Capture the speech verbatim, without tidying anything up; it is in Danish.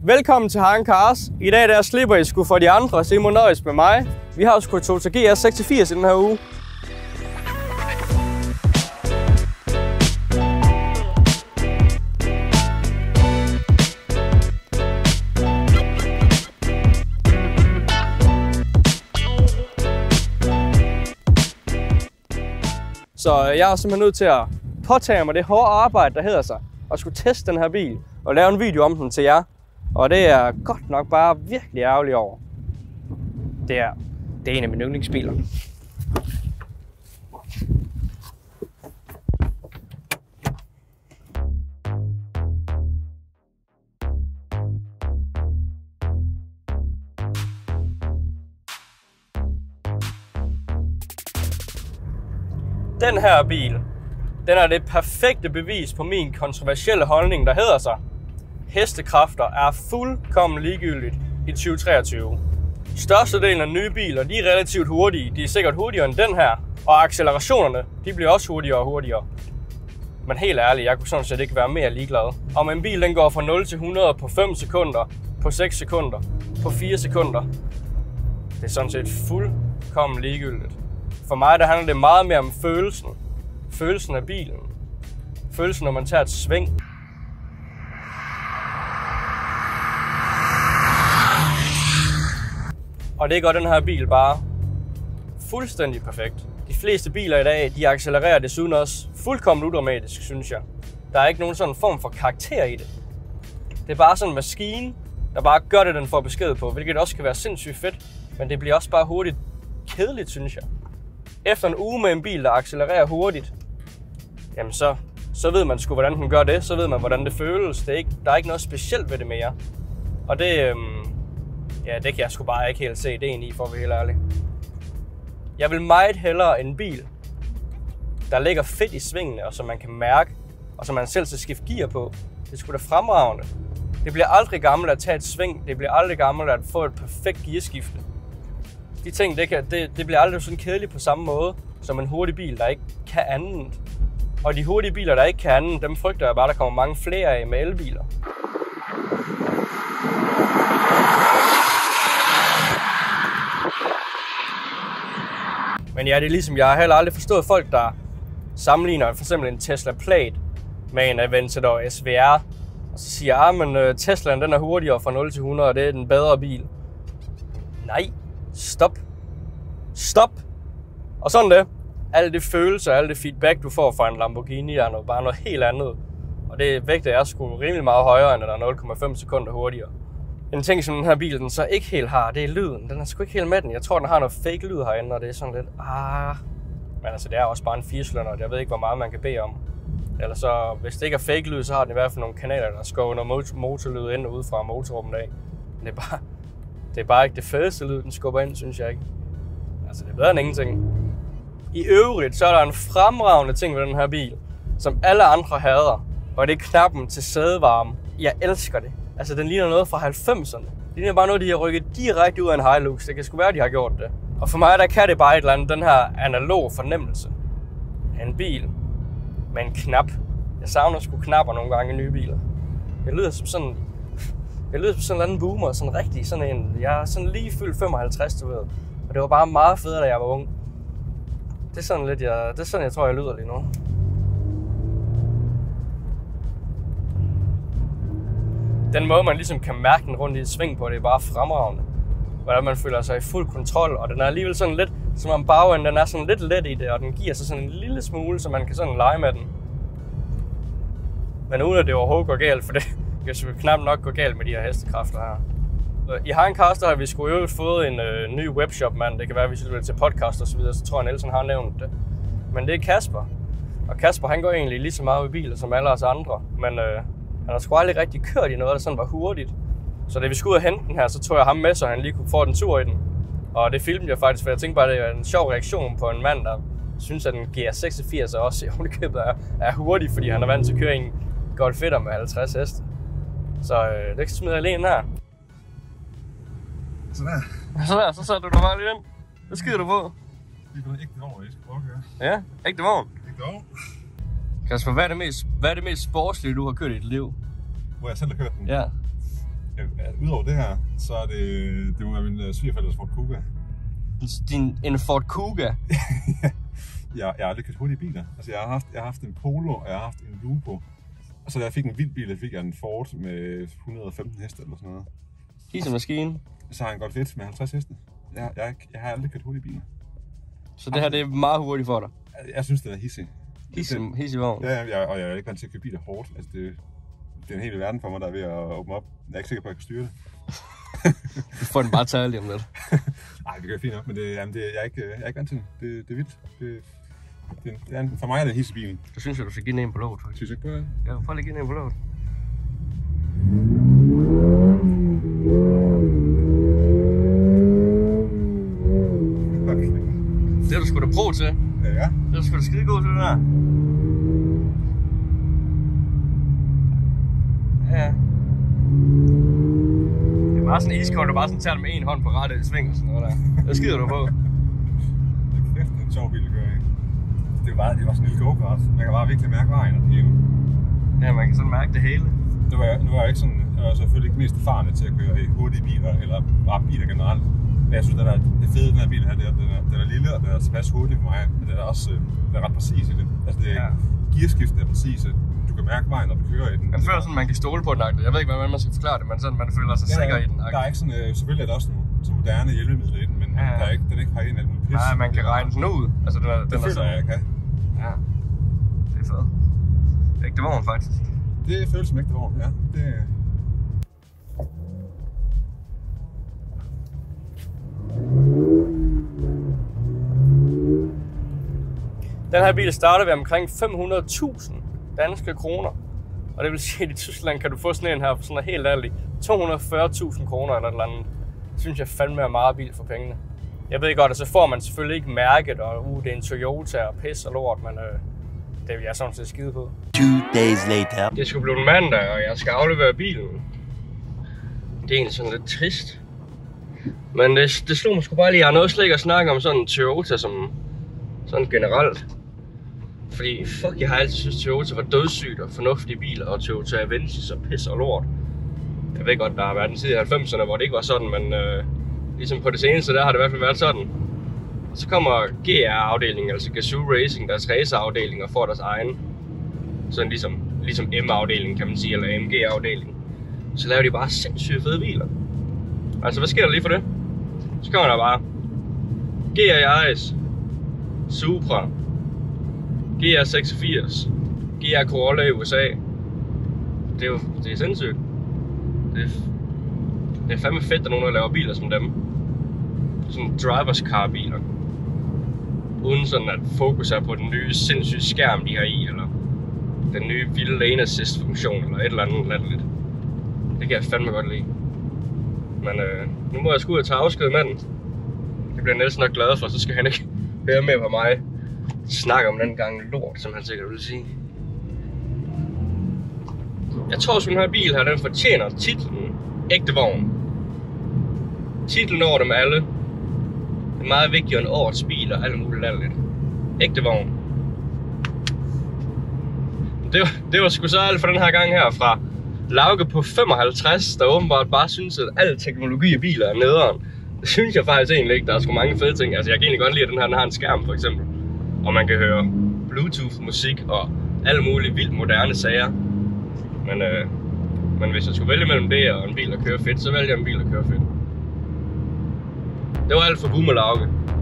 Velkommen til Harren Cars. I dag der slipper I sgu for de andre, så I må nøjes med mig. Vi har sgu Toyota G S seksogfirs i den her uge. Så jeg er simpelthen nødt til at påtage mig det hårde arbejde, der hedder sig, og skulle teste den her bil og lave en video om den til jer. Og det er godt nok bare virkelig ærgerligt over. Det er, det er en af mine yndlingsbiler. Den her bil, den er det perfekte bevis på min kontroversielle holdning, der hedder sig: hestekræfter er fuldkommen ligegyldigt i tyve treogtyve. Størstedelen af nye biler, de er relativt hurtige. De er sikkert hurtigere end den her, og accelerationerne, de bliver også hurtigere og hurtigere. Men helt ærligt, jeg kunne sådan set ikke være mere ligeglad. Om en bil den går fra nul til hundrede på fem sekunder, på seks sekunder, på fire sekunder. Det er sådan set fuldkommen ligegyldigt. For mig der handler det meget mere om følelsen. Følelsen af bilen. Følelsen, når man tager et sving. Og det gør den her bil bare fuldstændig perfekt. De fleste biler i dag, de accelererer desuden også fuldkommen udramatisk, synes jeg. Der er ikke nogen sådan form for karakter i det. Det er bare sådan en maskine, der bare gør det, den får besked på, hvilket også kan være sindssygt fedt. Men det bliver også bare hurtigt kedeligt, synes jeg. Efter en uge med en bil, der accelererer hurtigt, jamen så, så ved man sgu, hvordan den gør det. Så ved man, hvordan det føles. Det er ikke, der er ikke noget specielt ved det mere. Og det, øhm, ja, det kan jeg sgu bare ikke helt se ideen i, for at være helt ærlig. Jeg vil meget hellere en bil, der ligger fedt i svingene, og som man kan mærke, og som man selv skal skifte gear på. Det skulle da fremragende. Det bliver aldrig gammelt at tage et sving. Det bliver aldrig gammelt at få et perfekt gearskifte. De ting, det, kan, det, det bliver aldrig sådan kedeligt på samme måde som en hurtig bil, der ikke kan andet. Og de hurtige biler, der ikke kan andet, dem frygter jeg bare, der kommer mange flere af med elbiler. Men ja, det er ligesom, jeg har heller aldrig forstået folk, der sammenligner for eksempel en Tesla Plaid med en Aventador S V R. Og så siger jeg, at ah, Teslaen den er hurtigere fra nul til hundrede, og det er den bedre bil. Nej. Stop. Stop. Og sådan det. Alle de følelser, alle det feedback, du får fra en Lamborghini, er noget, bare noget helt andet. Og det vægter er sgu rimelig meget højere, end den er nul komma fem sekunder hurtigere. En ting, som den her bil den så ikke helt har, det er lyden. Den er sgu ikke helt med den. Jeg tror, den har noget fake lyd herinde, og det er sådan lidt... Ah. Men altså, det er også bare en firecylinder, og jeg ved ikke, hvor meget man kan bede om. Eller så, hvis det ikke er fake lyd, så har den i hvert fald nogle kanaler, der skubber noget motorlyd ind og ud fra motorrummet af. Det er bare... Det er bare ikke det fedeste lyd, den skubber ind, synes jeg ikke. Altså, det er bedre end ingenting. I øvrigt, så er der en fremragende ting ved den her bil, som alle andre hader. Og det er knappen til sædevarme. Jeg elsker det. Altså, den ligner noget fra halvfemserne. Det ligner bare noget, de har rykket direkte ud af en Hilux. Det kan sgu være, de har gjort det. Og for mig, der kan det bare et eller andet, den her analog fornemmelse af en bil med en knap. Jeg savner sgu knapper nogle gange i nye biler. Det lyder som sådan... Jeg lyder som sådan en anden boomer, sådan rigtig, sådan en, jeg er sådan lige fyldt femoghalvtreds, du ved. Og det var bare meget federe, da jeg var ung. Det er sådan lidt, jeg, det er sådan, jeg tror, jeg lyder lige nu. Den måde, man ligesom kan mærke den rundt i et sving på, det er bare fremragende. Hvordan man føler sig i fuld kontrol, og den er alligevel sådan lidt, som om bagenden, den er sådan lidt let i det, og den giver sig sådan en lille smule, så man kan sådan lege med den. Men uden at det overhovedet går galt, for det Det kan knap nok gå galt med de her hestekræfter her. I Harren Cars har vi sgu øvrigt fået en øh, ny webshop, mand. Det kan være, at vi skal til podcast og så videre, så tror jeg, Nielsen har nævnt det. Men det er Kasper. Og Kasper, han går egentlig lige så meget i biler som alle os andre. Men øh, han har sgu aldrig rigtig kørt i noget, der sådan var hurtigt. Så da vi skulle ud og hente den her, så tog jeg ham med, så han lige kunne få en tur i den. Og det filmede jeg faktisk, for jeg tænkte bare, at det er en sjov reaktion på en mand, der synes, at den G S seksogfirs også er, er hurtig, fordi han er vant til at køre i en Golf etter med halvtreds heste. Så øh, det smider jeg lige ind her. Sådan der. Sådan der, så sætter du dig bare lige ind. Hvad skider du på? Det er ægte vogn, jeg skal prøve at køre. Ja, ægte vogn. Ægte vogn. Kasper, hvad er det mest, hvad er det mest sportslige, du har kørt i dit liv? Hvor jeg selv har kørt den? Ja. Udover det her, så er det, det må være min svigerfælders Ford Kuga. Din, en Ford Kuga? jeg, jeg har aldrig kørt hurtige biler. Altså, jeg har haft, jeg har haft en Polo, og jeg har haft en Lupo. Og så da jeg fik en vild bil, der fik jeg en Ford med et hundrede og femten heste eller sådan noget. Dieselmaskine? Så har jeg en Golf et med halvtreds heste. Jeg, jeg, jeg har aldrig kørt hurtige biler. Så det her, det er meget hurtigt for dig? Jeg, jeg synes, det er hissig. Hissig, hissig vogn? Ja, jeg, og jeg er ikke vant til at købe biler hårdt. Altså, det, det er en hel verden for mig, der er ved at åbne op. Jeg er ikke sikker på, at jeg kan styre det. Du får den bare taget lige om lidt. Nej, det gør fint nok, men det, jamen det, jeg, er ikke, jeg er ikke vant til det. Det, det er vildt. Det, det, det er en, for mig er det en hissig bil. Du synes jo, du skal give den en på låget, faktisk. Synes jeg ikke på det? Ja, prøv lige at give den en på låget. Det er du sgu da pro til. Ja, ja. Det er du sgu da skide god til, det der. Ja. Det er bare sådan iskold, du bare sådan tager det med en hånd på rette sving og sådan noget der. Hvad skider du på? Det er kæft, det er en sjov bil at køre i. Det er bare, det var sådan en lille go-kart. Man kan bare virkelig mærke vejen og det hele. Ja, man kan sådan mærke det hele. Nu var jeg, nu var jeg ikke sådan, jeg var selvfølgelig ikke mest erfarne til at køre i hurtige biler, eller bare biler generelt. Men jeg synes, at det fede den her bil her, det er, den er, den er lille, og den er tilpas hurtig for mig. Men den er også den er ret præcis i det. Altså, det er, ja. Gearskiftet er præcis. Du kan mærke vejen, når du kører i den. Jeg føler sådan, man kan stole på den. Jeg ved ikke, hvordan man skal forklare det, men sådan, man føler sig ja, sikker i den. Der er ikke sådan, øh, selvfølgelig er der også nogle så moderne hjælpemidler i den, men ja. der er ikke, den er ikke high-end alt muligt pis. Nej, man kan regne den ud. Altså, den er, det den føler er jeg, jeg kan. Ja, det er fedt. Ægte vogn, faktisk. Det føles som ægte vogn, ja. Det... Den her bil starter ved omkring fem hundrede tusind danske kroner. Og det vil sige, at i Tyskland kan du få sådan en her for sådan en helt ærlig to hundrede og fyrre tusind kroner eller et eller andet. Det synes jeg fandme er meget bil for pengene. Jeg ved godt, at så får man selvfølgelig ikke mærket, og uh, det er en Toyota og pis og lort, men øh, det vil jeg sådan set skide på. Two days later. Det skulle blive en mandag, og jeg skal aflevere bilen. Det er egentlig sådan lidt trist. Men det, det slog mig sgu bare lige, jeg har noget slet ikke at snakke om sådan en Toyota som sådan generelt. Fordi fuck, jeg har altid synes Toyota var dødssygt og fornuftige biler, og Toyota Avensis og pis og lort. Jeg ved godt, der har været en tid i halvfemserne, hvor det ikke var sådan, men øh, ligesom på det seneste, der har det i hvert fald været sådan. Og så kommer G R-afdelingen, altså Gazoo Racing, deres racerafdeling, og får deres egen. Sådan ligesom, ligesom M-afdelingen, kan man sige, eller M G-afdelingen. Så laver de bare sindssygt fede biler. Altså, hvad sker der lige for det? Så kommer der bare G R Yaris, Supra, G R seksogfirs, G R Corolla i U S A. Det er jo det er sindssygt. Det er, det er fandme fedt, at nogen der laver biler som dem. Sådan drivers car biler. Uden sådan at fokus er på den nye sindssyge skærm, de har i, eller den nye vilde lane assist funktion, eller et eller andet latterligt. Det kan jeg fandme godt lide. Men øh, nu må jeg sgu ud og tage afsked med den. Det bliver Niels nok glad for, så skal han ikke høre mere på mig snakke om den gang lort, som han sikkert vil sige. Jeg tror, at den her bil her, den fortjener titlen ægte vogn. Titlen over dem alle. Det er meget vigtigere end årets bil og alt muligt latterligt. Ægte vogn. Det var, det var sgu så alt for den her gang her fra Lauke på femoghalvtreds, der åbenbart bare synes, at al teknologi i biler er nederen. Det synes jeg faktisk egentlig ikke. Der er sgu mange fede ting. Altså, jeg kan egentlig godt lide, at den her den har en skærm, for eksempel. Og man kan høre Bluetooth-musik og alle mulige vildt moderne sager. Men, øh, men hvis jeg skulle vælge mellem det og en bil, der kører fedt, så vælger jeg en bil, der kører fedt. Det var alt for Boomer Lauke.